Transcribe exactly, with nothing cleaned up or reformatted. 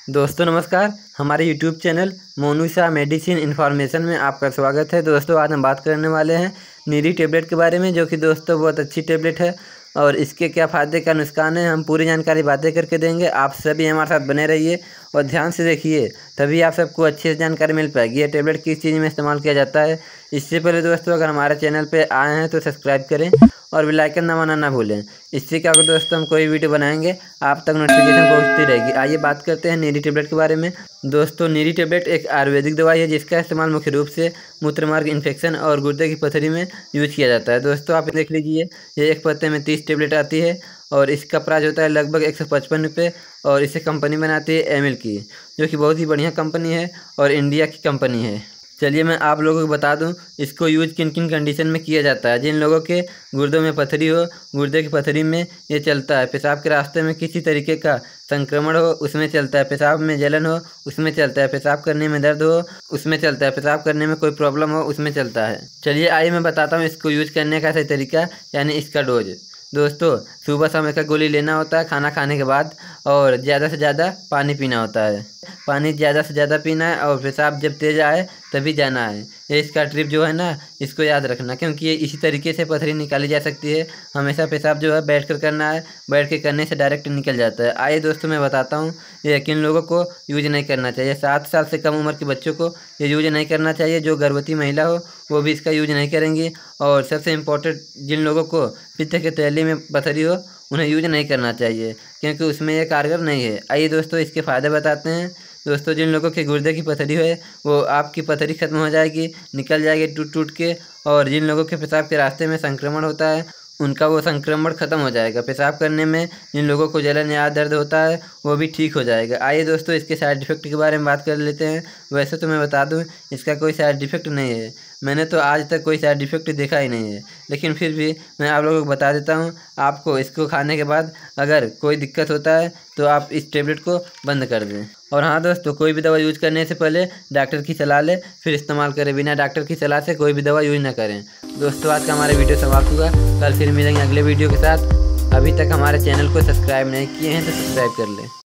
दोस्तों नमस्कार, हमारे YouTube channel Monu Shah medicine information में आपका स्वागत है। दोस्तों आज हम बात करने वाले हैं नीरी टेबलेट के बारे में, जो कि दोस्तों बहुत अच्छी टेबलेट है और इसके क्या फ़ायदे क्या नुकसान है हम पूरी जानकारी बातें करके देंगे। आप सभी हमारे साथ बने रहिए और ध्यान से देखिए, तभी आप सबको अच्छी से जानकारी मिल पाएगी। ये टेबलेट किस चीज़ में इस्तेमाल किया जाता है। इससे पहले दोस्तों अगर हमारे चैनल पर आए हैं तो सब्सक्राइब करें और बेल आइकन दबाना ना भूलें। इससे क्या होगा दोस्तों, हम कोई वीडियो बनाएंगे आप तक नोटिफिकेशन पहुंचती रहेगी। आइए बात करते हैं नीरी टेबलेट के बारे में। दोस्तों नीरी टेबलेट एक आयुर्वेदिक दवाई है जिसका इस्तेमाल मुख्य रूप से मूत्रमार्ग इन्फेक्शन और गुर्दे की पथरी में यूज किया जाता है। दोस्तों आप देख लीजिए, ये एक पत्ते में तीस टेबलेट आती है और इसका प्राइस होता है लगभग एक सौ पचपन रुपये और इसे कंपनी बनाती है एम एल की, जो कि बहुत ही बढ़िया कंपनी है और इंडिया की कंपनी है। चलिए मैं आप लोगों को बता दूं इसको यूज किन किन कंडीशन में किया जाता है। जिन लोगों के गुर्दों में पथरी हो, गुर्दे की पथरी में ये चलता है। पेशाब के रास्ते में किसी तरीके का संक्रमण हो उसमें चलता है। पेशाब में जलन हो उसमें चलता है। पेशाब करने में दर्द हो उसमें चलता है। पेशाब करने में कोई प्रॉब्लम हो उसमें चलता है। चलिए आइए मैं बताता हूँ इसको यूज करने का सही तरीका, यानी इसका डोज। दोस्तों सुबह शाम एक गोली लेना होता है खाना खाने के बाद और ज़्यादा से ज़्यादा पानी पीना होता है। पानी ज़्यादा से ज़्यादा पीना है और पेशाब जब तेज आए तभी जाना है। ये इसका ट्रिप जो है ना, इसको याद रखना, क्योंकि ये इसी तरीके से पथरी निकाली जा सकती है। हमेशा पेशाब जो है बैठ कर करना है, बैठ के करने से डायरेक्ट निकल जाता है। आइए दोस्तों मैं बताता हूँ, ये किन लोगों को यूज नहीं करना चाहिए। सात साल से कम उम्र के बच्चों को ये यूज नहीं करना चाहिए। जो गर्भवती महिला हो वो भी इसका यूज नहीं करेंगी। और सबसे इम्पोर्टेंट, जिन लोगों को पित्त के थैली में पथरी हो उन्हें यूज नहीं करना चाहिए, क्योंकि उसमें ये कारगर नहीं है। आइए दोस्तों इसके फ़ायदे बताते हैं। दोस्तों जिन लोगों के गुर्दे की पथरी है वो आपकी पथरी खत्म हो जाएगी, निकल जाएगी टूट टूट के। और जिन लोगों के पेशाब के रास्ते में संक्रमण होता है उनका वो संक्रमण खत्म हो जाएगा। पेशाब करने में जिन लोगों को जलन या दर्द होता है वो भी ठीक हो जाएगा। आइए दोस्तों इसके साइड इफ़ेक्ट के बारे में बात कर लेते हैं। वैसे तो मैं बता दूं इसका कोई साइड इफ़ेक्ट नहीं है, मैंने तो आज तक कोई साइड इफ़ेक्ट देखा ही नहीं है, लेकिन फिर भी मैं आप लोगों को बता देता हूं। आपको इसको खाने के बाद अगर कोई दिक्कत होता है तो आप इस टेबलेट को बंद कर दें। और हाँ दोस्तों, कोई भी दवा यूज करने से पहले डॉक्टर की सलाह लें फिर इस्तेमाल करें। बिना डॉक्टर की सलाह से कोई भी दवा यूज ना करें। दोस्तों आज का हमारा वीडियो समाप्त हुआ, कल फिर मिलेंगे अगले वीडियो के साथ। अभी तक हमारे चैनल को सब्सक्राइब नहीं किए हैं तो सब्सक्राइब कर लें।